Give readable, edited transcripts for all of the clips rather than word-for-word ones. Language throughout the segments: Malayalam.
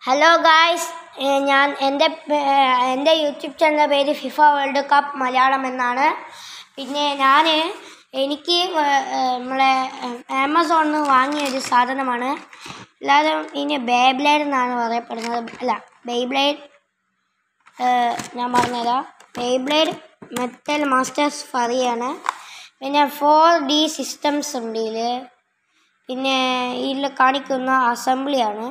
ഹലോ ഗായ്സ്, ഞാൻ എൻ്റെ യൂട്യൂബ് ചാനലിൻ്റെ പേര് ഫിഫ വേൾഡ് കപ്പ് മലയാളം എന്നാണ്. പിന്നെ എനിക്ക് നമ്മളെ ആമസോണിൽ നിന്ന് വാങ്ങിയൊരു സാധനമാണ്. എല്ലാവരും ഇനി ബേബ്ലേഡ് എന്നാണ് പറയപ്പെടുന്നത്. അല്ല, ബേബ്ലേഡ് ഞാൻ പറഞ്ഞുതരാം. ബേബ്ലേഡ് മെറ്റൽ മാസ്റ്റേഴ്സ് ഫറിയാണ്. പിന്നെ 4D സിസ്റ്റംസ് ഉണ്ട് ഇതിൽ. പിന്നെ ഇതിൽ കാണിക്കുന്ന അസംബ്ലിയാണ്.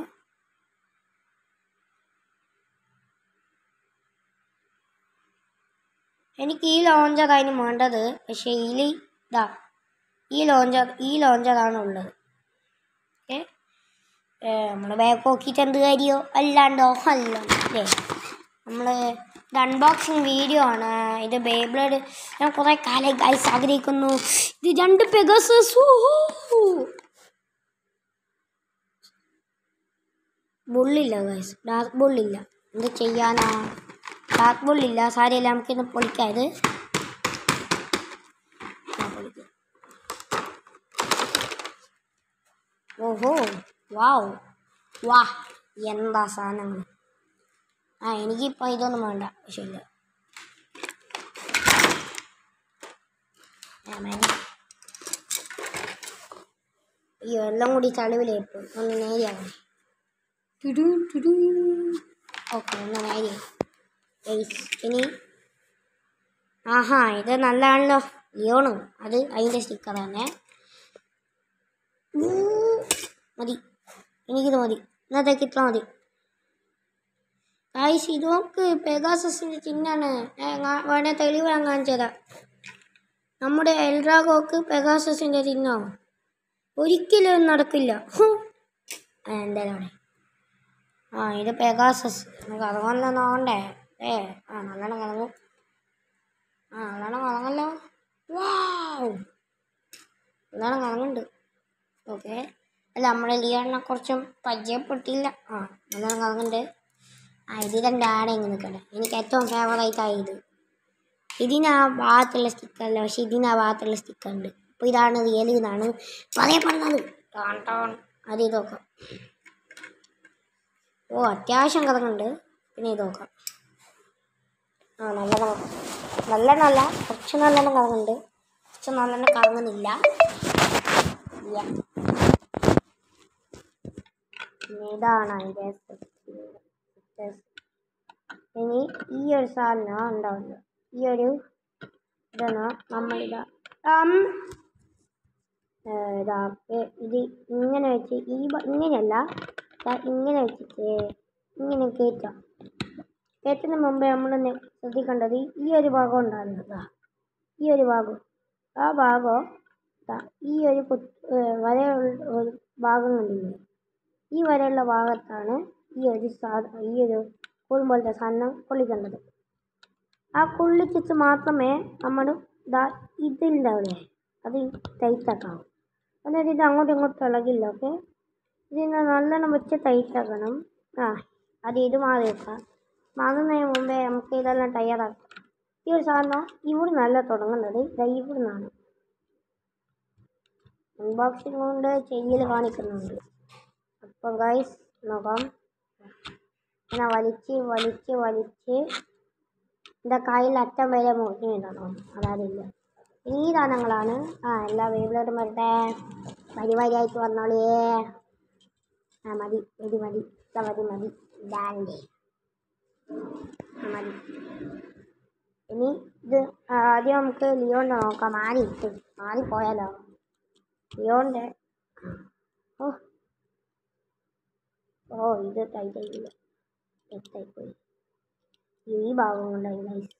എനിക്ക് ഈ ലോഞ്ചറാണ് വേണ്ടത്, പക്ഷേ ഈ ലോഞ്ചറാണ് ഉള്ളത്. ഓക്കെ, നമ്മൾ ബാക്ക് നോക്കിയിട്ട് എന്ത് കാര്യമോ അല്ലാണ്ടോ അല്ലേ. നമ്മൾ ഇത് അൺബോക്സിങ് വീഡിയോ ആണ്. ഇത് ബേബ്ലേഡ് ഞാൻ കുറേ കാലമായി ഗൈസ് ആഗ്രഹിക്കുന്നു. ഇത് 2 പെഗാസസ്. ബുള്ളില്ല ഗൈസ്, ഡാർക്ക് ബുള്ളില്ല. എന്ത് ചെയ്യാനാ? ഡാർക്ക് ബുള്ളില്ല. സാരിയല്ല, നമുക്കിന്ന് പൊളിക്കാത്. ഓഹോ, വാവ്, വാ, എന്താ സാധനങ്ങൾ. എനിക്കിപ്പോൾ ഇതൊന്നും വേണ്ട. പക്ഷേ ഇല്ല, ഈ വെള്ളം കൂടി ചളിവിലേക്കും ഒന്ന് നേരിയാകണം. ഓക്കെ, ഒന്ന് നേരി. ഇനി ഇത് നല്ലതാണല്ലോ, ലിയോണ്. അതിൻ്റെ സ്റ്റിക്കറാണ്. മതി, എനിക്കിത് മതി. ഇന്നത്തേക്ക് ഇത്ര മതി ഗൈസ്. ഇത് നോക്ക്, പെഗാസസിൻ്റെ ചിഹ്നമാണ്. വേണേ തെളിവ് ഞാൻ കാണിച്ചു തരാം. നമ്മുടെ എൽഡ്രാഗോക്ക് പെഗാസസിൻ്റെ ചിഹ്നം ഒരിക്കലും നടക്കില്ല. എന്തായാലും ഇത് പെഗാസസ്. കറങ്ങാനല്ലോ നോക്കണ്ടേ? നല്ലോണം കറങ്ങും. നല്ലോണം കറങ്ങല്ലോ. വാവ്, നല്ലോണം കറങ്ങുന്നുണ്ട്. ഓക്കെ, അല്ല, നമ്മുടെ ലിയോണിനെ കുറച്ചും പരിചയപ്പെട്ടില്ല. നല്ലോണം കറങ്ങുന്നുണ്ട്. ഇത് രണ്ടാണ് ഇങ്ങനെ നിൽക്കട്ടെ. എനിക്ക് ഏറ്റവും ഫേവറേറ്റ് ആയത് ഇതിന് ആ ഭാഗത്തുള്ള സ്റ്റിക്കറല്ല, പക്ഷെ ഇതിന് ആ ഭാഗത്തുള്ള സ്റ്റിക്കർ ഉണ്ട്. അപ്പോൾ ഇതാണ് റിയൽ എന്നാണ് പറയപ്പെടുന്നത്. അത് ഇത് നോക്കാം. അത്യാവശ്യം കറങ്ങുന്നുണ്ട്. പിന്നെ ഇത് നോക്കാം. നല്ലോണമല്ല, കുറച്ച് നല്ലോണം കറങ്ങുന്നുണ്ട്, കുറച്ച് നല്ലോണം കറങ്ങുന്നില്ല. ഇതാണ് അതിൻ്റെ. ഇനി ഈ ഒരു സാധനം ഉണ്ടാവില്ല. ഈ ഒരു ഇതാണ് നമ്മളിതാ ഇത് ഇങ്ങനെ വെച്ച് ഇങ്ങനെയല്ല, ഇങ്ങനെ വെച്ചിട്ട് ഇങ്ങനെ കയറ്റുന്ന മുമ്പേ നമ്മൾ ശ്രദ്ധിക്കേണ്ടത് ഈ ഒരു ഭാഗം ഉണ്ടാകുന്നത്. ഈ ഒരു ഭാഗം, ആ ഭാഗം ഈ ഒരു വരയുള്ള ഭാഗം കണ്ടില്ലേ? ഈ വരെയുള്ള ഭാഗത്താണ് ഈ ഒരു കോൽ പോലത്തെ സാധനം കൊള്ളിക്കേണ്ടത്. ആ കൊള്ളിച്ചിട്ട് മാത്രമേ നമ്മൾ ഇതിലുണ്ടാവില്ലേ, അത് ടൈറ്റാക്കാവും. അതായത് ഇത് അങ്ങോട്ടും ഇങ്ങോട്ടും ഇളകില്ല. ഓക്കെ, ഇതിനെ നല്ലോണം വെച്ച് ടൈറ്റാക്കണം. ഇത് മാറി വെക്കാം. മാറുന്നതിന് മുമ്പേ നമുക്ക് ഇതെല്ലാം തയ്യാറാക്കാം. ഈ ഒരു സാധനം ഇവിടെ നല്ല തുടങ്ങുന്നത് ഇവിടെ നിന്നാണ്. അൺബോക്സിങ് കൊണ്ട് ചെയ്യൽ കാണിക്കുന്നുണ്ട്. അപ്പം ഗൈസ് നോക്കാം. ഇങ്ങനെ വലിച്ച് എൻ്റെ കയ്യിൽ അറ്റം വരെ മുറിഞ്ഞിടണോ? അതാതില്ല. ഈ സാധനങ്ങളാണ്. എല്ലാ ബേബ്ലേഡും വരട്ടെ. വരിയായിട്ട് വന്നോളേ. മതി ഇതാണ്ടേ മതി. ഇനി ഇത് ആദ്യം നമുക്ക് ലിയോണിൻ്റെ നോക്കാം. മാറിപ്പോയാലോ ലിയോണിൻ്റെ. ഇത് ടൈറ്റായില്ല, തെറ്റായിപ്പോയി. ഈ ഭാഗം കൊണ്ടായി ഗൈസ്.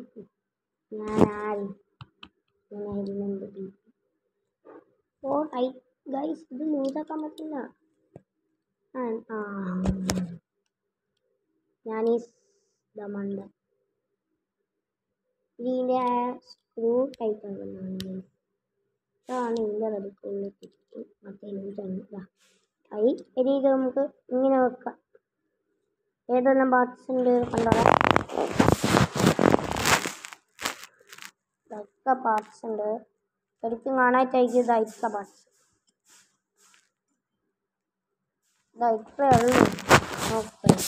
ഗൈസ്, ഇത് ലൂസാക്കാൻ പറ്റില്ല. മണ്ട ഇതിൻ്റെ സ്ക്രൂ ടൈറ്റ് ആകുന്നതാണ്. ഇതാണ് ഇതിൻ്റെ റെഡിക്കുള്ള കിറ്റ്. മറ്റേ ലൂസാണ്. ഇനി ഇത് നമുക്ക് ഇങ്ങനെ വെക്കാം. ഏതെല്ലാം പാർട്സ് ഉണ്ട് കണ്ടോളാം. ഇതൊക്കെ പാർട്സ് ഉണ്ട്. ശരിക്കും കാണാനായിട്ടായിരിക്കും ഇതൊക്കെ പാർട്സ്. ഇത്രയേ ഉള്ളൂ. ഓക്കെ,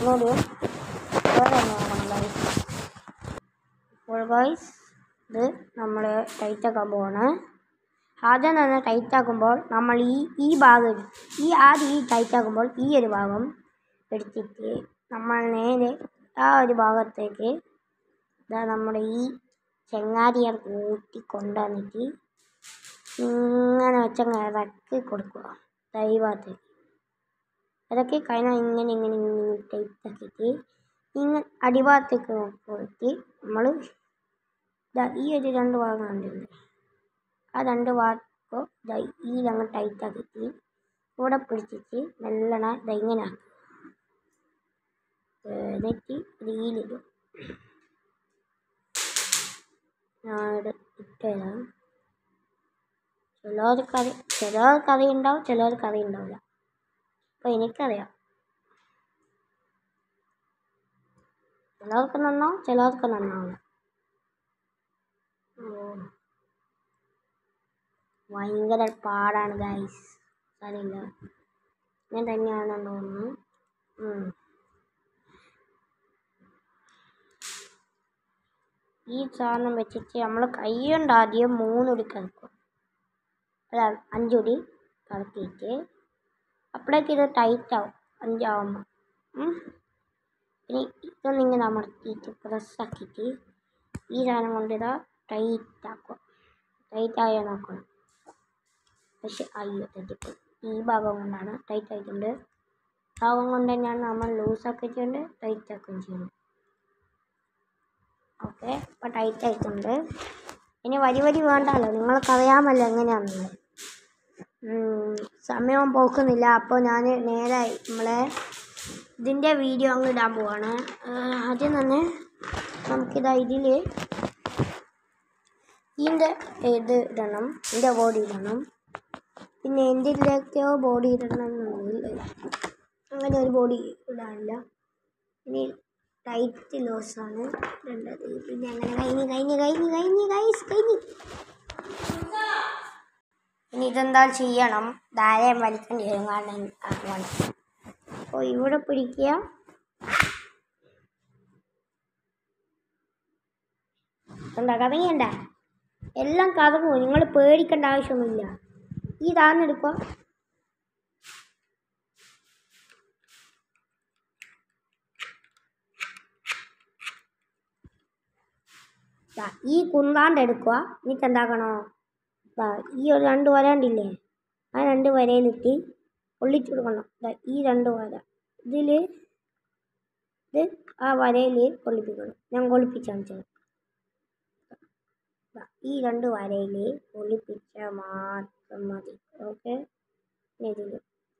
ഒന്നുകൂടിയും വേറെ ഒന്ന് നോക്കണം ഗൈസ്. അപ്പോൾ ഗൈസ് ഇത് നമ്മൾ ടൈറ്റാക്കാൻ പോവാണ്. ആദ്യം തന്നെ ടൈറ്റാക്കുമ്പോൾ നമ്മൾ ഈ ഭാഗം ആദ്യം ടൈറ്റാക്കുമ്പോൾ ഈ ഒരു ഭാഗം എടുത്തിട്ട് നമ്മൾ നേരെ ആ ഒരു ഭാഗത്തേക്ക് നമ്മുടെ ഈ ചെങ്ങാതിയെ കൂട്ടി കൊണ്ടുവന്നിട്ട് ഇങ്ങനെ വെച്ചങ്ങ് ഇറക്കി കൊടുക്കുക. ഈ ഭാഗത്തേക്ക് ഇറക്കി കഴിഞ്ഞാൽ ഇങ്ങനെ ടൈറ്റാക്കിയിട്ട് ഇങ്ങനെ അടിഭാഗത്തേക്ക് പോയിട്ട് നമ്മൾ ഈ ഒരു 2 ഭാഗം കണ്ടില്ലേ, ആ 2 ഭാഗം ഈ ഞങ്ങൾ ടൈറ്റാക്കിയിട്ട് ഇവിടെ പിടിച്ചിട്ട് നല്ലോണം ഇങ്ങനെ ആക്കുക. എന്നിട്ട് റീലിടും. ഞാൻ ഇട്ടുതരാം. ചിലർക്ക് അറിയുണ്ടാവും, ചിലർക്ക് അറിയുണ്ടാവില്ല. അപ്പോൾ എനിക്കറിയാം. ചിലർക്ക് നന്നാവും, ചിലർക്ക് നന്നാവില്ല. ഭയങ്കര പാടാണ് ഗൈസ്. അറിയില്ല, ഞാൻ തന്നെയാണെന്ന് തോന്നുന്നു. ഈ സാധനം വെച്ചിട്ട് നമ്മൾ കൈ കൊണ്ട് ആദ്യം 3 ഉടി കറക്കും, അല്ല 5 ഉടി കറക്കിയിട്ട് അപ്പോഴേക്ക് ഇത് ടൈറ്റാവും 5 ആവുമ്പോൾ. ഇനി ഇതൊന്നിങ്ങനെ അമർത്തിയിട്ട് പ്രസ്സാക്കിയിട്ട് ഈ സാധനം കൊണ്ട് ഇതാ ടൈറ്റാക്കുക. ടൈറ്റായോ നോക്കണം. പക്ഷെ അയ്യോ തെറ്റിപ്പോയി. ഈ ഭാഗം കൊണ്ടാണ് ടൈറ്റ് ആയിട്ടുണ്ട്. ഭാഗം കൊണ്ട് തന്നെയാണ് നമ്മൾ ലൂസാക്കിയിട്ടുണ്ട്, ടൈറ്റ് ആക്കുകയും ചെയ്യുന്നത്. ഓക്കെ, അപ്പോൾ ടൈറ്റ് ആയിട്ടുണ്ട്. ഇനി വരി വേണ്ടല്ലോ, നിങ്ങൾക്കറിയാമല്ലോ എങ്ങനെയാണെന്നുള്ളത്. സമയം പോക്കുന്നില്ല. അപ്പോൾ ഞാൻ നേരെ നമ്മളെ ഇതിൻ്റെ വീഡിയോ അങ്ങ് ഇടാൻ പോവാണ്. ആദ്യം തന്നെ നമുക്കിതാ ഇതിൽ ഇതിൻ്റെ ഇത് ഇടണം, ഇതിൻ്റെ ബോഡി ഇടണം. പിന്നെ എന്തിലേക്കോ ബോഡി ഇടണം എന്നില്ല, അങ്ങനെ ഒരു ബോഡി ഇടാനില്ല. ഇനി ടൈറ്റ് ലോസാണ് ഇടേണ്ടത്. പിന്നെ അങ്ങനെ കഴിഞ്ഞ് ഇനി ഇതെന്താ ചെയ്യണം, ധാരയും വലിക്കേണ്ടി വരും. കാരണം അപ്പോൾ ഇവിടെ പിടിക്കുക. എന്താ കറങ്ങണ്ട, എല്ലാം കറങ്ങും. നിങ്ങൾ പേടിക്കേണ്ട ആവശ്യമൊന്നുമില്ല. ഈ താഴ്ന്നെടുക്കുക. ഈ കുന്താണ്ട് എടുക്കുക. എന്നിട്ട് എന്താക്കണോ, ഈ ഒരു 2 വര ഉണ്ടില്ലേ, ആ 2 വരയിലിട്ട് പൊള്ളിച്ചു കൊടുക്കണം. ഈ 2 വര ഇത് ആ വരയിൽ പൊള്ളിപ്പിക്കണം. ഞാൻ പൊള്ളിപ്പിച്ചാണ് ചെയ്തത്. ഈ 2 വരയിൽ പൊള്ളിപ്പിച്ചാൽ മാത്രം മതി. ഓക്കെ, ഇതിൽ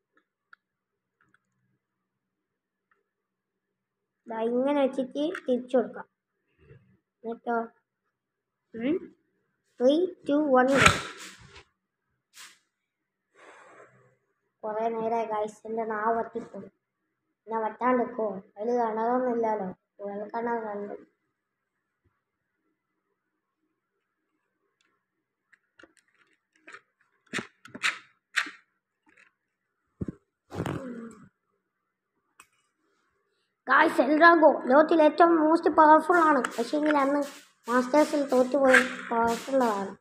ഇങ്ങനെ വെച്ചിട്ട് തിരിച്ചു കൊടുക്കാം. എന്നിട്ടോ 3, 2, 1 കുറേ നേരമായി ഗൈസ്, എൻ്റെ നാവ് വറ്റിപ്പോയി. ഞാൻ വറ്റാണ്ടിരിക്കുമോ? അതിൽ കാണാതൊന്നുമില്ലല്ലോ, കേൾക്കണ കണ്ടു. ഗായ്സ്, എൽഡ്രാഗോ ലോകത്തിൽ ഏറ്റവും മോസ്റ്റ് പവർഫുൾ ആണ്. പക്ഷേ എങ്കിൽ അന്ന് മാസ്റ്റേഴ്സിൽ തോറ്റുപോയി പവർഫുള്ളതാണ്.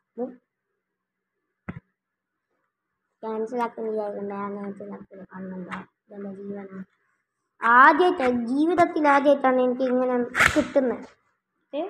ക്യാൻസലാക്കി വിചാരിക്കണ്ട, ഞാൻ ക്യാൻസലാക്കി കാണുന്നുണ്ടോ? ഇതെൻ്റെ ജീവനാണ്. ജീവിതത്തിൽ ആദ്യമായിട്ടാണ് എനിക്ക് ഇങ്ങനെ കിട്ടുന്നത്. ഓക്കെ,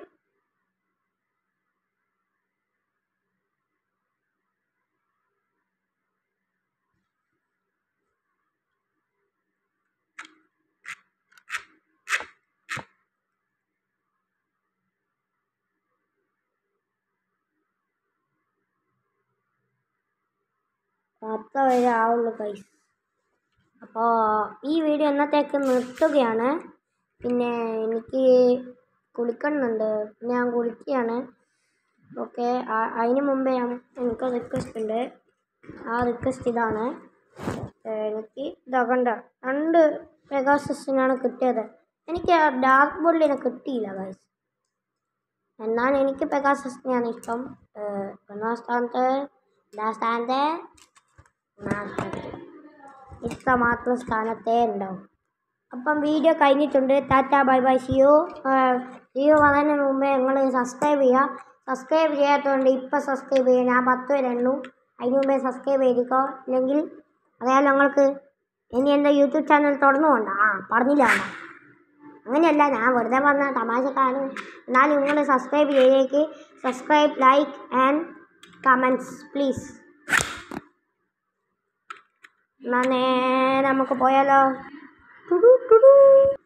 അത്ര വരെ ആവുള്ളൂ ഗൈസ്. അപ്പോൾ ഈ വീഡിയോ എന്നത്തേക്ക് നിർത്തുകയാണ്. പിന്നെ എനിക്ക് കുളിക്കണമെന്നുണ്ട്, ഞാൻ കുളിക്കുകയാണ്. ഓക്കെ, അതിന് മുമ്പേ എനിക്ക് റിക്വസ്റ്റ് ഉണ്ട്. ആ റിക്വസ്റ്റ് ഇതാണ്. എനിക്ക് ഇതാകണ്ട 2 പെഗാസസിനാണ് കിട്ടിയത്. എനിക്ക് ഡാർക്ക് ബോളിനെ കിട്ടിയില്ല ഗൈസ്. എന്നാൽ എനിക്ക് പെഗാസസിനെയാണ് ഇഷ്ടം. 1ാം സ്ഥാനത്ത്, 2ാം സ്ഥാനത്ത്, 3ാം സ്ഥാനത്ത്, ഇത്ര മാത്രം സ്ഥാനത്തേ ഉണ്ടാവും. അപ്പം വീഡിയോ കഴിഞ്ഞിട്ടുണ്ട്. ടാറ്റ ബൈ ബൈ സിയോ. വീഡിയോ കാണുന്നതിന് മുമ്പേ നിങ്ങൾ സബ്സ്ക്രൈബ് ചെയ്യുക. സബ്സ്ക്രൈബ് ചെയ്യാത്തതുകൊണ്ട് ഇപ്പം സബ്സ്ക്രൈബ് ചെയ്യുക. ഞാൻ 10 വരെ എണ്ണു. അതിന് മുമ്പേ സബ്സ്ക്രൈബ് ചെയ്തിക്കോ. ഇല്ലെങ്കിൽ അറിയാലോ നിങ്ങൾക്ക് ഇനി എൻ്റെ യൂട്യൂബ് ചാനൽ തുറന്നുകൊണ്ട. പറഞ്ഞില്ല അങ്ങനെയല്ല, ഞാൻ വെറുതെ പറഞ്ഞ തമാശക്കാണ്. എന്നാലും നിങ്ങൾ സബ്സ്ക്രൈബ് ചെയ്തേക്ക്. Subscribe, like and comments please. എന്നാൽ നമുക്ക് പോയാലോ.